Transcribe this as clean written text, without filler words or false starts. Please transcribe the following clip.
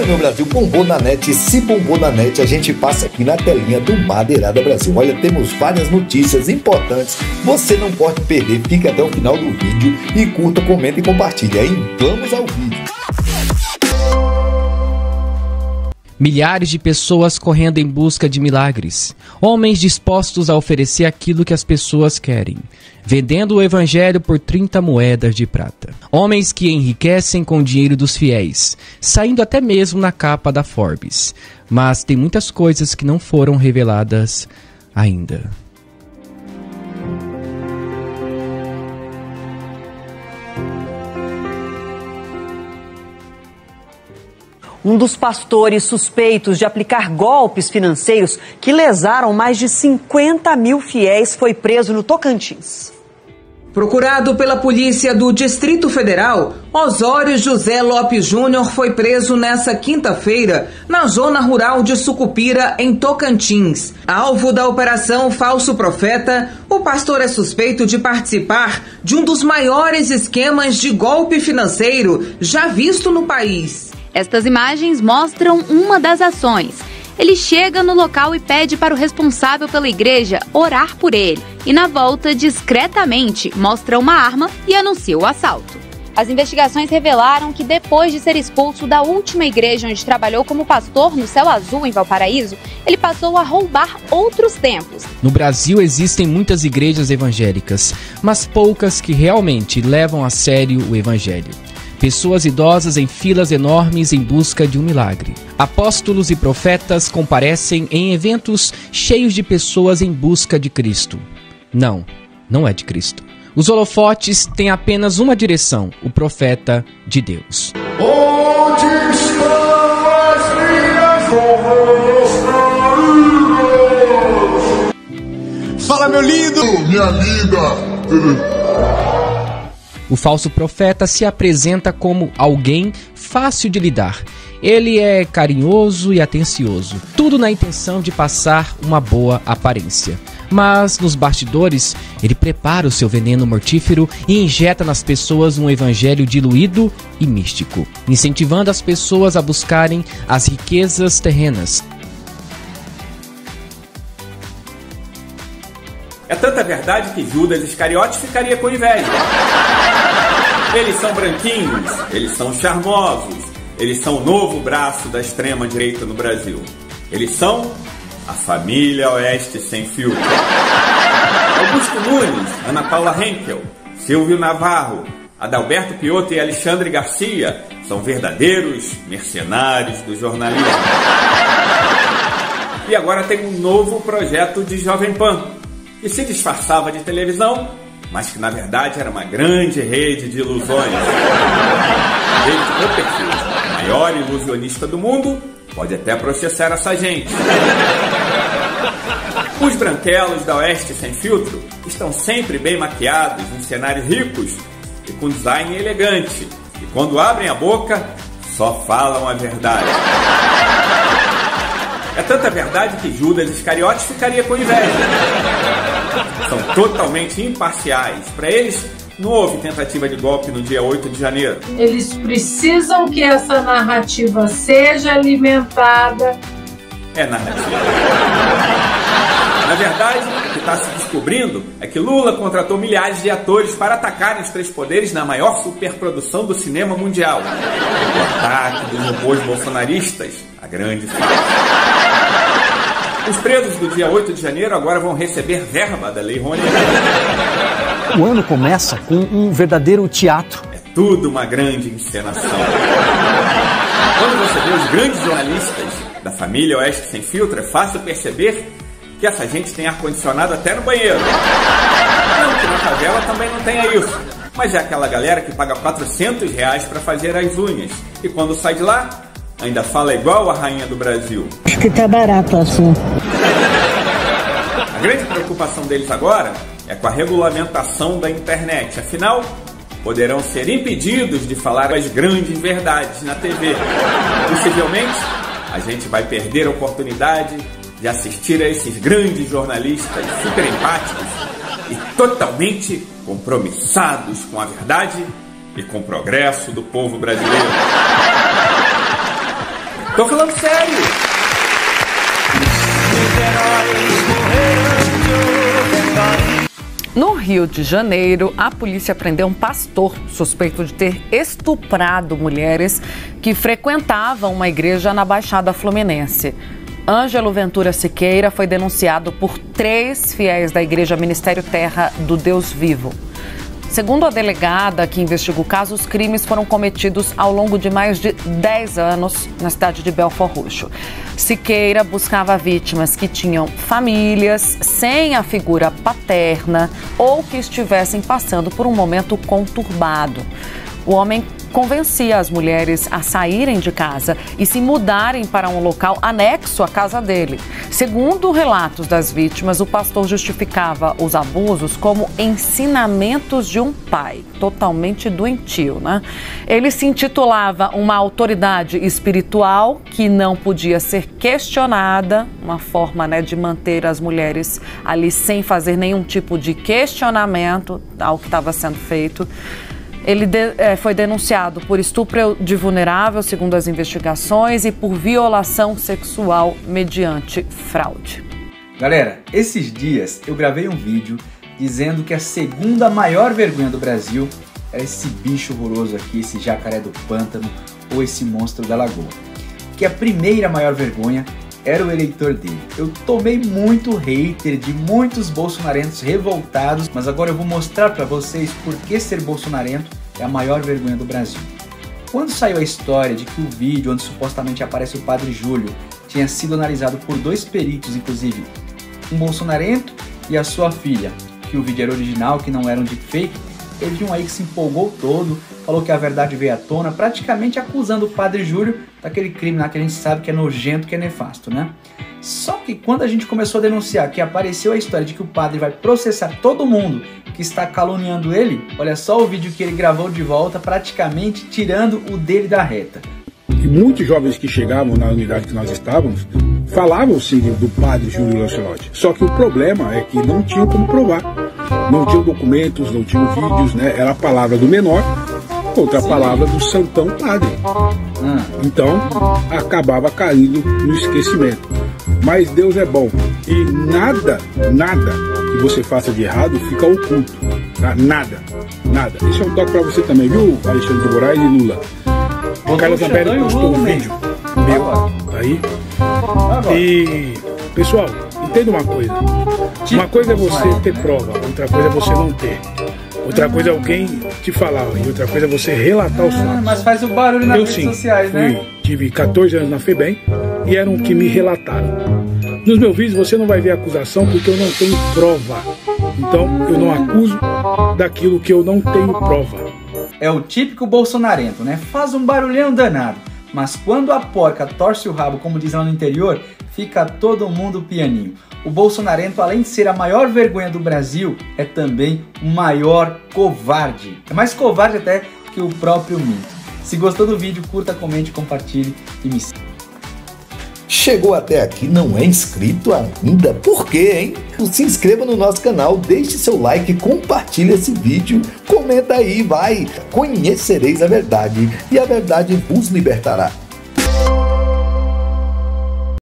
meu Brasil, bombou na net. E se bombou na net, a gente passa aqui na telinha do Madeirada Brasil. Olha, temos várias notícias importantes. Você não pode perder. Fica até o final do vídeo e curta, comenta e compartilha. Aí vamos ao vídeo. Milhares de pessoas correndo em busca de milagres. Homens dispostos a oferecer aquilo que as pessoas querem, vendendo o evangelho por 30 moedas de prata. Homens que enriquecem com o dinheiro dos fiéis, saindo até mesmo na capa da Forbes. Mas tem muitas coisas que não foram reveladas ainda. Um dos pastores suspeitos de aplicar golpes financeiros que lesaram mais de 50 mil fiéis foi preso no Tocantins. Procurado pela polícia do Distrito Federal, Osório José Lopes Júnior foi preso nesta quinta-feira na zona rural de Sucupira, em Tocantins. Alvo da Operação Falso Profeta, o pastor é suspeito de participar de um dos maiores esquemas de golpe financeiro já visto no país. Estas imagens mostram uma das ações. Ele chega no local e pede para o responsável pela igreja orar por ele. E na volta, discretamente, mostra uma arma e anuncia o assalto. As investigações revelaram que depois de ser expulso da última igreja onde trabalhou como pastor no Céu Azul, em Valparaíso, ele passou a roubar outros templos. No Brasil existem muitas igrejas evangélicas, mas poucas que realmente levam a sério o evangelho. Pessoas idosas em filas enormes em busca de um milagre. Apóstolos e profetas comparecem em eventos cheios de pessoas em busca de Cristo. Não, não é de Cristo. Os holofotes têm apenas uma direção: o profeta de Deus. Onde estão as minhas ovelhas? Fala, meu lindo! Minha linda! O falso profeta se apresenta como alguém fácil de lidar. Ele é carinhoso e atencioso, tudo na intenção de passar uma boa aparência. Mas nos bastidores, ele prepara o seu veneno mortífero e injeta nas pessoas um evangelho diluído e místico, incentivando as pessoas a buscarem as riquezas terrenas. É tanta verdade que Judas Iscariote ficaria com inveja. Eles são branquinhos, eles são charmosos, eles são o novo braço da extrema-direita no Brasil. Eles são a família Oeste Sem Filtro. Augusto Nunes, Ana Paula Henkel, Silvio Navarro, Adalberto Piotto e Alexandre Garcia são verdadeiros mercenários do jornalismo. E agora tem um novo projeto de Jovem Pan, que se disfarçava de televisão, mas que na verdade era uma grande rede de ilusões. A rede de Copperfield, a maior ilusionista do mundo, pode até processar essa gente. Os branquelos da Oeste Sem Filtro estão sempre bem maquiados, em cenários ricos e com design elegante. E quando abrem a boca, só falam a verdade. É tanta verdade que Judas Iscariote ficaria com inveja. São totalmente imparciais. Para eles, não houve tentativa de golpe no dia 8 de janeiro. Eles precisam que essa narrativa seja alimentada. É narrativa. Na verdade, o que está se descobrindo é que Lula contratou milhares de atores para atacarem os três poderes na maior superprodução do cinema mundial. O ataque dos robôs bolsonaristas, a grande farsa. Os presos do dia 8 de janeiro agora vão receber verba da Lei Rouanet. O ano começa com um verdadeiro teatro. É tudo uma grande encenação. Quando você vê os grandes jornalistas da família Oeste Sem Filtro, é fácil perceber que essa gente tem ar-condicionado até no banheiro. Não que na favela também não tenha isso, mas é aquela galera que paga R$400 para fazer as unhas. E quando sai de lá, ainda fala igual a rainha do Brasil. Acho que tá barato assim. A grande preocupação deles agora é com a regulamentação da internet. Afinal, poderão ser impedidos de falar as grandes verdades na TV. Possivelmente, a gente vai perder a oportunidade de assistir a esses grandes jornalistas super empáticos e totalmente compromissados com a verdade e com o progresso do povo brasileiro. Tô falando sério. No Rio de Janeiro, a polícia prendeu um pastor suspeito de ter estuprado mulheres que frequentavam uma igreja na Baixada Fluminense. Ângelo Ventura Siqueira foi denunciado por 3 fiéis da Igreja Ministério Terra do Deus Vivo. Segundo a delegada que investiga o caso, os crimes foram cometidos ao longo de mais de 10 anos na cidade de Belford Roxo. Siqueira buscava vítimas que tinham famílias sem a figura paterna ou que estivessem passando por um momento conturbado. O homem convencia as mulheres a saírem de casa e se mudarem para um local anexo à casa dele. Segundo relatos das vítimas, o pastor justificava os abusos como ensinamentos de um pai, totalmente doentio, né? Ele se intitulava uma autoridade espiritual que não podia ser questionada, uma forma, né, de manter as mulheres ali sem fazer nenhum tipo de questionamento ao que estava sendo feito. Ele foi denunciado por estupro de vulnerável, segundo as investigações, e por violação sexual mediante fraude. Galera, esses dias eu gravei um vídeo dizendo que a segunda maior vergonha do Brasil era esse bicho horroroso aqui, esse jacaré do pântano ou esse monstro da lagoa. Que a primeira maior vergonha era o eleitor dele. Eu tomei muito hater de muitos bolsonarentos revoltados, mas agora eu vou mostrar para vocês por que ser bolsonarento é a maior vergonha do Brasil. Quando saiu a história de que o vídeo onde supostamente aparece o Padre Júlio tinha sido analisado por 2 peritos, inclusive um bolsonarento e a sua filha, que o vídeo era original, que não era um deepfake, teve um aí que se empolgou todo, falou que a verdade veio à tona, praticamente acusando o Padre Júlio daquele crime lá que a gente sabe que é nojento, que é nefasto, né? Só que quando a gente começou a denunciar que apareceu a história de que o padre vai processar todo mundo que está caluniando ele, olha só o vídeo que ele gravou de volta, praticamente tirando o dele da reta. E muitos jovens que chegavam na unidade que nós estávamos falavam sim do Padre Júlio Lancelotti. Só que o problema é que não tinham como provar. Não tinham documentos, não tinham vídeos, né? Era a palavra do menor contra a palavra do santão padre. Então, acabava caindo no esquecimento. Mas Deus é bom. E nada que você faça de errado fica oculto. Tá? Nada. Esse é um toque pra você também, viu, Alexandre de Moraes e Lula? O Carlos Zambelli postou um vídeo meu aí. E, pessoal, entenda uma coisa. Uma coisa é você ter prova, outra coisa é você não ter. Outra coisa é alguém te falar, e outra coisa é você relatar os fatos. Mas faz o barulho nas redes sociais, né? Tive 14 anos na FEBEM e eram que me relataram. Nos meus vídeos você não vai ver acusação porque eu não tenho prova. Então eu não acuso daquilo que eu não tenho prova. É o típico bolsonarento, né? Faz um barulhão danado. Mas quando a porca torce o rabo, como diz lá no interior, fica todo mundo pianinho. O bolsonarento, além de ser a maior vergonha do Brasil, é também o maior covarde. É mais covarde até que o próprio mito. Se gostou do vídeo, curta, comente, compartilhe e me siga. Chegou até aqui, não é inscrito ainda? Por quê, hein? Se inscreva no nosso canal, deixe seu like, compartilhe esse vídeo, comenta aí, vai! Conhecereis a verdade e a verdade vos libertará.